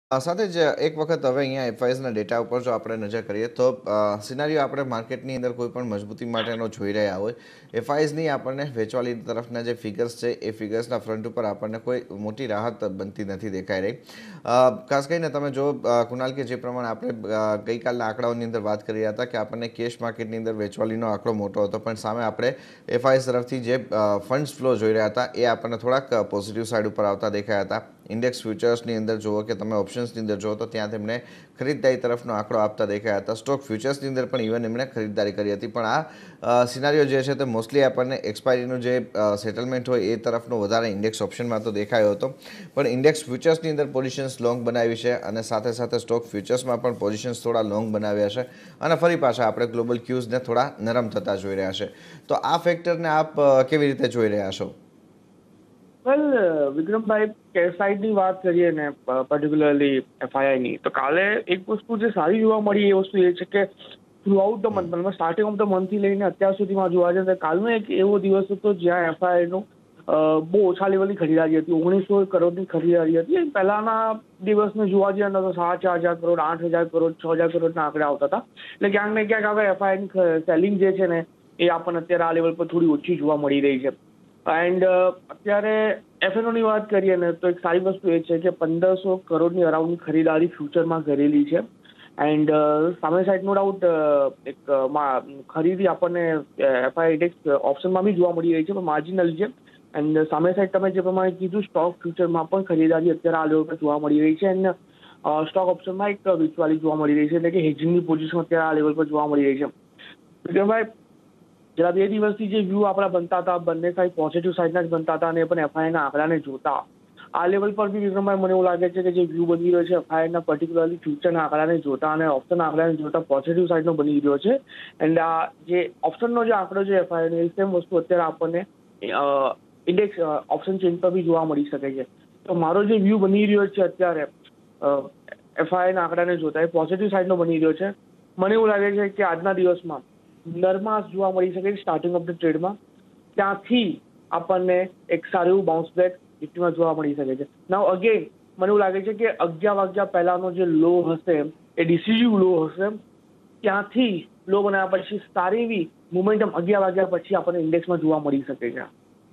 સાથે જ એક વખત હવે અહીંયા એફઆઈએસના ડેટા ઉપર જો આપણે નજર કરીએ તો સિનારીઓ આપણે માર્કેટની અંદર કોઈ પણ મજબૂતી માટેનો જોઈ રહ્યા હોય એફઆઈએસની આપણને વેચવાલી તરફના જે ફિગર્સ છે એ ફિગર્સના ફ્રન્ટ ઉપર આપણને કોઈ મોટી રાહત બનતી નથી દેખાઈ રહી. ખાસ કરીને તમે જો કુનાલ કે જે પ્રમાણે આપણે ગઈકાલના આંકડાઓની અંદર વાત કરી રહ્યા હતા કે આપણને કેશ માર્કેટની અંદર વેચવાલીનો આંકડો મોટો હતો, પણ સામે આપણે એફઆઈએસ તરફથી જે ફંડ્સ ફ્લો જોઈ રહ્યા હતા એ આપણને થોડાક પોઝિટિવ સાઇડ ઉપર આવતા દેખાયા હતા. ઇન્ડેક્સ ફ્યુચર્સની અંદર જુઓ કે તમે ઓપ્શન્સની અંદર જુઓ તો ત્યાં તેમણે ખરીદદારી તરફનો આંકડો આપતા દેખાયા હતા. સ્ટોક ફ્યુચર્સની અંદર પણ ઇવન એમણે ખરીદદારી કરી હતી, પણ આ સિનારીઓ જે છે તે મોસ્ટલી આપણને એક્સપાયરીનું જે સેટલમેન્ટ હોય એ તરફનો વધારે ઇન્ડેક્સ ઓપ્શનમાં તો દેખાયો હતો. પણ ઇન્ડેક્સ ફ્યુચર્સની અંદર પોઝિશન્સ લોંગ બનાવી છે અને સાથે સાથે સ્ટોક ફ્યુચર્સમાં પણ પોઝિશન્સ થોડા લોંગ બનાવ્યા છે અને ફરી પાછા આપણે ગ્લોબલ ક્યુઝને થોડા નરમ થતા જોઈ રહ્યા છે. તો આ ફેક્ટરને આપ કેવી રીતે જોઈ રહ્યા છો? વેલ વિક્રમભાઈ, કેસાઇડની વાત કરીએ ને પર્ટિક્યુલરલી એફઆઈઆઈની, તો કાલે એક વસ્તુ જે સારી જોવા મળી એ વસ્તુ એ છે કે થ્રુ આઉટ ધ મંથ, મતલબ સ્ટાર્ટિંગ ઓફ ધ મંથથી લઈને અત્યાર સુધીમાં જોવા જઈએ તો કાલનો એક એવો દિવસ હતો જ્યાં એફઆઈઆઈનું બહુ ઓછા લેવલની ખરીદારી હતી. 1900 કરોડની ખરીદારી હતી. પહેલાના દિવસને જોવા જઈએ તો 4,000 કરોડ, 8,000 કરોડ, 6,000 કરોડના આંકડા આવતા હતા. એટલે ક્યાંક ને ક્યાંક હવે એફઆઈઆઈની સેલિંગ જે છે ને એ આપણને અત્યારે આ લેવલ પર થોડી ઓછી જોવા મળી રહી છે. એન્ડ અત્યારે એફએનઓની વાત કરીએ ને તો એક સારી વસ્તુ એ છે કે 1,500 કરોડની અરાઉન્ડની ખરીદારી ફ્યુચરમાં કરેલી છે. એન્ડ સામે સાઈડ નો ડાઉટ એક ખરીદી આપણને એફઆઈ ઇન્ડેક્સ ઓપ્શનમાં બી જોવા મળી રહી છે, પણ માર્જિનલ છે. એન્ડ સામે સાઈડ તમે જે પ્રમાણે કીધું સ્ટોક ફ્યુચરમાં પણ ખરીદારી અત્યારે આ લેવલ પર જોવા મળી રહી છે. એન્ડ સ્ટોક ઓપ્શનમાં એક વેચવાલી જોવા મળી રહી છે, એટલે કે હેજિંગની પોઝિશન અત્યારે આ લેવલ પર જોવા મળી રહી છે. વિક્રમભાઈ, જરા 2 દિવસથી જે વ્યૂ આપણા બનતા હતા બંને સાઈડ પોઝિટિવ સાઈડના જ બનતા હતા, અને પણ એફઆઈઆઈના આંકડાને જોતા આ લેવલ પર બી વિક્રમભાઈ મને એવું લાગે છે કે જે વ્યૂ બની રહ્યો છે એફઆઈઆઈના પર્ટિક્યુલરલી ફ્યુચરના આંકડાને જોતા અને ઓપ્શન આંકડાને જોતા પોઝિટિવ સાઈડનો બની રહ્યો છે. એન્ડ આ જે ઓપ્શનનો જે આંકડો છે એફઆઈઆઈનો એ સેમ વસ્તુ અત્યારે આપણને ઇન્ડેક્સ ઓપ્શન ચેન્જ પર બી જોવા મળી શકે છે. તો મારો જે વ્યૂ બની રહ્યો છે અત્યારે એફઆઈઆઈના આંકડાને જોતા એ પોઝિટિવ સાઈડનો બની રહ્યો છે. મને એવું લાગે છે કે આજના દિવસમાં નરમાશ જોવા મળી શકે સ્ટાર્ટિંગ ઓફ ધ ટ્રેડમાં, ત્યાંથી આપણને એક સારું એવું બાઉન્સ બેક નિફ્ટીમાં જોવા મળી શકે છે. નાઉ અગેન મને એવું લાગે છે કે 11 વાગ્યા પહેલાનો જે લો હશે એ ડિસિઝિવ લો હશે, ત્યાંથી લો બનાવ્યા પછી સારી એવી મોમેન્ટમ 11 વાગ્યા પછી આપણને ઇન્ડેક્સમાં જોવા મળી શકે છે.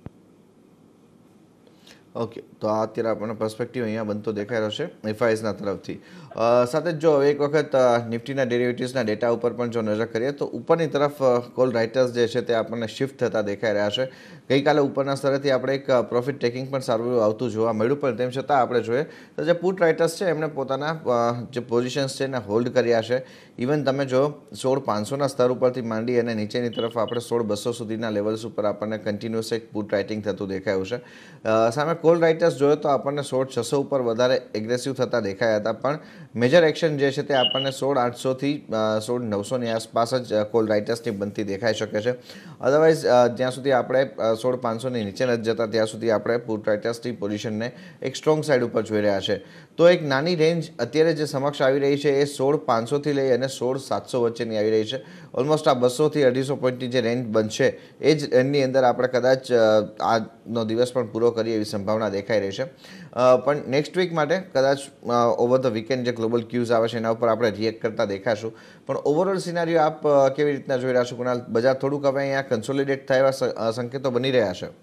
ઓકે, તો આ અત્યારે આપણને પર્સપેક્ટિવ અહીંયા બનતો દેખાઈ રહ્યો છે એફઆઈએસના તરફથી. સાથે જ જો એક વખત નિફ્ટીના ડેરિવેટિવ્સના ડેટા ઉપર પણ જો નજર કરીએ તો ઉપરની તરફ કોલ રાઇટર્સ જે છે તે આપણને શિફ્ટ થતા દેખાઈ રહ્યા છે. ગઈકાલે ઉપરના સ્તરેથી આપણે એક પ્રોફિટ ટેકિંગ પણ સારું એવું આવતું જોવા મળ્યું, પણ તેમ છતાં આપણે જોઈએ તો જે પુટ રાઇટર્સ છે એમણે પોતાના જે પોઝિશન્સ છે એને હોલ્ડ કર્યા છે. ઇવન તમે જો 16,500ના સ્તર ઉપરથી માંડી અને નીચેની તરફ આપણે 16,200 સુધીના લેવલ્સ ઉપર આપણને કન્ટિન્યુઅસ એક પુટ રાઇટિંગ થતું દેખાયું છે. સામે કોલ રાઇટર્સ જોયો તો આપણને 16,600 ઉપર વધારે એગ્રેસિવ થતા દેખાયા હતા, પણ મેજર એક્શન જે છે તે આપણને 16,800થી 16,900ની આસપાસ જ કોલ રાઇટર્સની બનતી દેખાઈ શકે છે. અદરવાઇઝ જ્યાં સુધી આપણે 16,500ની નીચે નથી જતા ત્યાં સુધી આપણે પુટ રાઇટર્સની પોઝિશનને એક સ્ટ્રોંગ સાઇડ ઉપર જોઈ રહ્યા છે. તો એક નાની રેન્જ અત્યારે જે સમક્ષ આવી રહી છે એ 16,500થી લઈ અને 16,700 વચ્ચેની આવી રહી છે. ઓલમોસ્ટ આ 200થી 250 પોઈન્ટની જે રેન્જ બનશે એ જ રેન્જની અંદર આપણે કદાચ આજનો દિવસ પણ પૂરો કરીએ એવી સંભાવના દેખાઈ રહી છે. પણ નેક્સ્ટ વીક માટે કદાચ ઓવર ધ વીકેન્ડ જે ગ્લોબલ ક્યુઝ આવે છે એના ઉપર આપણે રિએક્ટ કરતા દેખાશું. પણ ઓવરઓલ સિનારીઓ આપ કેવી રીતના જોઈ રહ્યા છો કુણાલ? બજાર થોડુંક હવે અહીંયા કન્સોલિડેટ થાય એવા સંકેતો બની રહ્યા છે.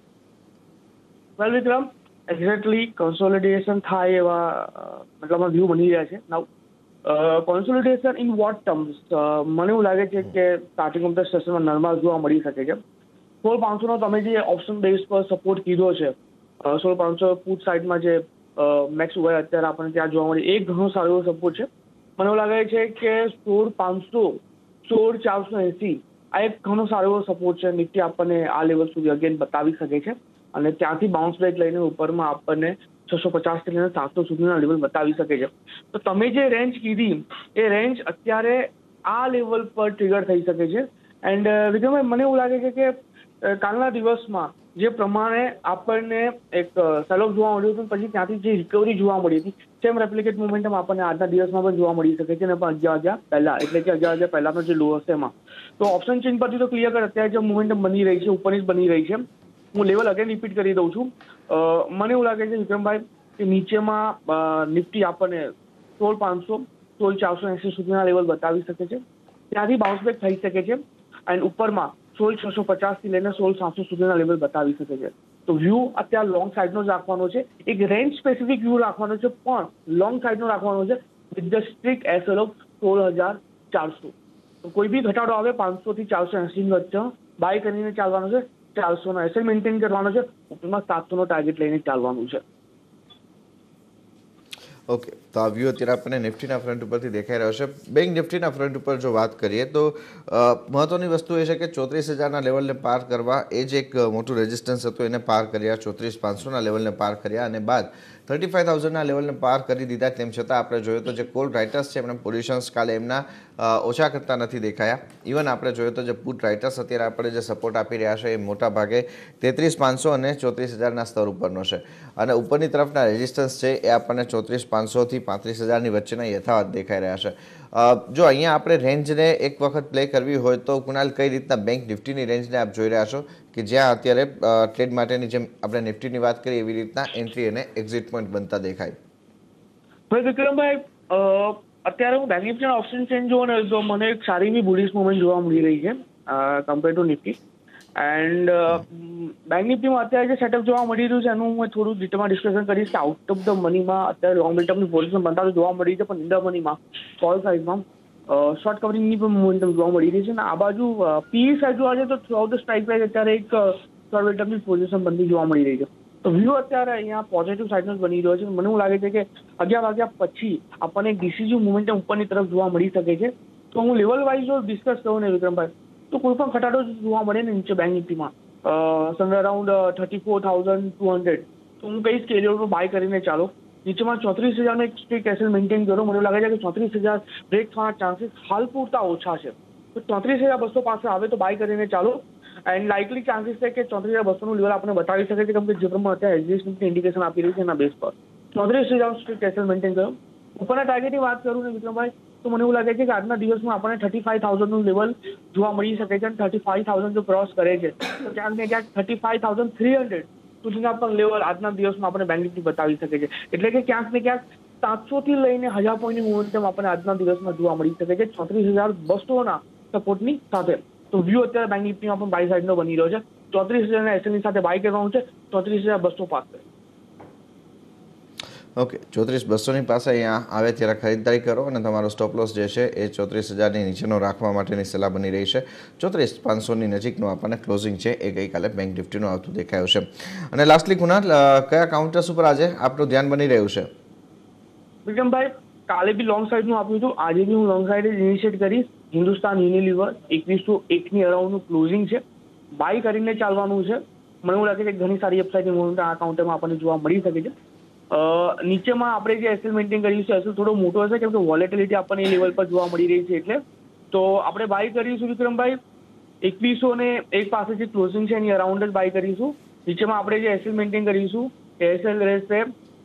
વેલ વિક્રમ, એક્ઝેક્ટલી કન્સોલિડેશન થાય એવા મતલબમાં વ્યૂ બની રહ્યા છે. Now consolidation in what terms? મને એવું લાગે છે કે સ્ટાર્ટિંગ ઓફ ધ સેશનમાં નરમાશ જોવા મળી શકે છે. 16,500નો તમે જે ઓપ્શન બેઝ પર સપોર્ટ કીધો છે, 16,500 પુટ સાઇડમાં જે મેક્સ હોય અત્યારે આપણને ત્યાં જોવા મળે એ ઘણો સારો એવો સપોર્ટ છે. મને એવું લાગે છે કે 16,500, 16,480 આ એક ઘણો સારો એવો સપોર્ટ છે. નિફ્ટી આપણને આ લેવલ સુધી અગેન બતાવી શકે છે અને ત્યાંથી બાઉન્સ બેક લઈને ઉપરમાં આપણને 650 થી લઈને 700 સુધીના લેવલ બતાવી શકે છે. તો તમે જે રેન્જ કીધી એ રેન્જ અત્યારે આ લેવલ પર ટ્રિગર થઈ શકે છે. એન્ડ વિક્રમભાઈ, મને એવું લાગે છે કે કાલના દિવસમાં જે પ્રમાણે આપણને એક સેલ ઓફ જોવા મળ્યું હતું પછી ત્યાંથી જે રિકવરી જોવા મળી હતી સેમ રેપ્લિકેટ મોમેન્ટમ આપણને આજના દિવસમાં પણ જોવા મળી શકે છે, ને પણ 11 વાગ્યા પહેલા, એટલે કે 11 વાગ્યા પહેલાનો જે લો હશે એમાં. તો ઓપ્શન ચેન પરથી તો ક્લિયર કર અત્યારે જે મોમેન્ટમ બની રહી છે ઉપરની જ બની રહી છે. હું લેવલ અગેન રિપીટ કરી દઉં છું. મને એવું લાગે છે વિક્રમભાઈ કે નીચેમાં નિફ્ટી આપણને 16,500 16,480 સુધીના લેવલ બતાવી શકે છે, ત્યાંથી બાઉન્સ બેક થઈ શકે છે એન્ડ ઉપરમાં 16,650 થી લઈને 16,700 સુધીના લેવલ બતાવી શકે છે. તો વ્યૂ અત્યારે લોંગ સાઈડનો જ રાખવાનો છે, એક રેન્જ સ્પેસિફિક વ્યૂ રાખવાનો છે પણ લોંગ સાઈડનો રાખવાનો છે with the strict SL of 16,400. તો કોઈ બી ઘટાડો આવે 500 થી 480 ની વચ્ચે બાય કરીને ચાલવાનો છે, 400 નો એસએલ મેન્ટેન કરવાનો છે, ઉપરમાં 700 નો ટાર્ગેટ લઈને ચાલવાનું છે. ઓકે, તો આ વ્યૂ અત્યારે આપણને નિફ્ટીના ફ્રન્ટ ઉપરથી દેખાઈ રહ્યો છે. બેંક નિફ્ટીના ફ્રન્ટ ઉપર જો વાત કરીએ તો મહત્વની વસ્તુ એ છે કે 34,000ના લેવલને પાર કરવા એ જ એક મોટું રેઝિસ્ટન્સ હતું, એને પાર કર્યા. 34,500ના લેવલને પાર કર્યા અને બાદ 35,000ના લેવલને પાર કરી દીધા. તેમ છતાં આપણે જોયું તો જે કોલ રાઇટર્સ છે એમના પોઝિશન્સ કાલે એમના ઓછા કરતા નથી દેખાયા. ઇવન આપણે જોયું તો જે પુટ રાઇટર્સ અત્યારે આપણે જે સપોર્ટ આપી રહ્યા છે એ મોટા ભાગે 33,500 અને 34,000ના સ્તર ઉપરનો છે અને ઉપરની તરફના રેઝિસ્ટન્સ છે એ આપણને 34,500 થી 35,000ની વચ્ચેના યથાવત દેખાઈ રહ્યા છે. જો અહીંયા આપણે રેન્જને એક વખત પ્લે કરવી હોય તો કુણાલ કઈ રીતના બેંક નિફ્ટીની રેન્જને આપ જોઈ રહ્યા છો કે જ્યાં અત્યારે ટ્રેડ માટેની જેમ આપણે નિફ્ટીની વાત કરીએ એવી રીતના એન્ટ્રી અને એક્ઝિટ પોઈન્ટ બનતા દેખાય? ભાઈ વિક્રમભાઈ, અત્યારે હું બેંક નિફ્ટીના ઓપ્શન ચેન જોઉં ને તો મને એક સારી એવી બુલિશ મુવમેન્ટ જોવા મળી રહી છે compare to Nifty. And bank નિફ્ટીમાં અત્યારે જે સેટઅપ જોવા મળી રહ્યું છે એનું હું થોડું ડિટેલમાં ડિસ્કશન કરીશ કે આઉટ ઓફ ધ મનીમાં અત્યારે લોંગ મિડટર્મની પોઝિશન બનતા જોવા મળી છે, પણ ઇન ધ મનીમાં કોલ સાઇઝમાં શોર્ટ કવરિંગની પણ મોમેન્ટમ જોવા મળી રહી છે. અને આ બાજુ પીઈ સાઇડ જોવા જઈએ તો throughout the strike price અત્યારે એક શોર્ટ મિડટર્મની પોઝિશન બનતી જોવા મળી રહી છે. તો વ્યૂ અત્યારે અહીંયા પોઝિટિવ સાઇડનો જ બની રહ્યો છે. મને એવું લાગે છે કે 11 વાગ્યા પછી આપણને ડિસિઝિવ મોમેન્ટમ ઉપરની તરફ જોવા મળી શકે છે. તો હું લેવલ વાઇઝ જો ડિસ્કસ કરું ને વિક્રમભાઈ, તો કોઈ પણ ઘટાડો જોવા મળે ને નીચે બેંક નિફ્ટીમાં સમવેર અરાઉન્ડ 34,200, તો હું કહીશ કે એ લેવલ પર બાય કરીને ચાલો. નીચેમાં 34,000નો એક સ્ટ્રિક્ટ એસએલ મેન્ટેન કરો. મને લાગે છે કે 34,000 બ્રેક થવાના ચાન્સીસ હાલ પૂરતા ઓછા છે. તો 34,200 પાસે આવે તો બાય કરીને ચાલો. એન્ડ લાઇકલી ચાન્સીસ છે કે 34,200નું લેવલ આપણે બતાવી શકે છે, કેમ કે જે પ્રમાણે અત્યારે એક્ઝિસ્ટન્સની ઇન્ડિકેશન આપી રહી છે એના બેઝ પર 34,000 સ્ટ્રિક્ટ એસએલ મેન્ટેન કરો. ઉપરના ટાર્ગેટની વાત કરું ને વિક્રમભાઈ, તો મને એવું લાગે છે કે આજના દિવસમાં આપણને 35,000નું લેવલ જોવા મળી શકે છે. અને 35,000 જો ક્રોસ કરે છે તો ક્યાંક ને ક્યાંક 35,300 સુધીના પણ લેવલ આજના દિવસમાં આપણે બેંક નિફ્ટી બતાવી શકે છે. એટલે કે ક્યાંક ને ક્યાંક 700 થી લઈને 1,000 પોઈન્ટની મોમેન્ટમ આપણને આજના દિવસમાં જોવા મળી શકે છે 34,200ના સપોર્ટની સાથે. તો વ્યૂ અત્યારે બેંક નિફ્ટીમાં પણ બાય સાઇડનો બની રહ્યો છે. 34,000ના એસએલની સાથે બાય કરવાનું છે 34,200 પાસે. ઓકે, 34,200ની પાસે અહીંયા આવે ત્યારે ખરીદારી કરો અને તમારો સ્ટોપ લોસ જે છે એ 34,000ની નીચેનો રાખવા માટેની સલાહ બની રહી છે. 34,500ની નજીકનું આપણને ક્લોઝિંગ છે એ ગઈકાલે બેંક નિફ્ટીનું આવતું દેખાયું છે. અને લાસ્ટલી કુણાલ, કયા કાઉન્ટર્સ ઉપર આજે આપનું ધ્યાન બની રહ્યું છે? વિક્રમભાઈ, કાલે બી લોંગ સાઈડનું આપ્યું હતું, આજે બી હું લોંગ સાઈડ ઇનિશિયેટ કરીશ. હિન્દુસ્તાન યુનિલિવર 2101ની અરાઉન્ડનું ક્લોઝિંગ છે, બાય કરીને ચાલવાનું છે. મને એવું લાગે છે કે ઘણી સારી અપસાઇડની મોમેન્ટ આ કાઉન્ટરમાં આપણને જોવા મળી શકે છે. નીચેમાં આપણે જે એસએલ મેન્ટેન કરીશું એસએલ થોડો મોટો હશે કેમ કે વોલેટિલિટી આપણને એ લેવલ પર જોવા મળી રહી છે. એટલે તો આપણે બાય કરીશું વિક્રમભાઈ 2101 પાસે જે ક્લોઝિંગ છે એની અરાઉન્ડ જ બાય કરીશું. નીચેમાં આપણે જે એસએલ મેન્ટેન કરીશું એસએલ રહેશે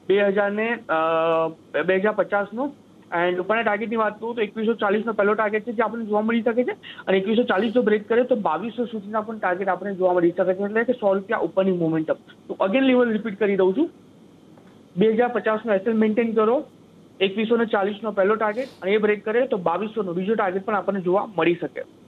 2,050નો. એન્ડ ઉપરના ટાર્ગેટની વાત કરું તો 2140નો પહેલો ટાર્ગેટ છે જે આપણને જોવા મળી શકે છે. અને 2140 જો બ્રેક કરે તો 2,200 સુધીના પણ ટાર્ગેટ આપણે જોવા મળી શકે છે. એટલે કે 100 રૂપિયા ઉપરની મોમેન્ટમ. તો અગેન લેવલ રિપીટ કરી દઉં છું, 2,050નો એસએલ મેન્ટેન કરો, 2140નો પહેલો ટાર્ગેટ, અને એ બ્રેક કરે તો 2,200નો બીજો ટાર્ગેટ પણ આપણને જોવા મળી શકે.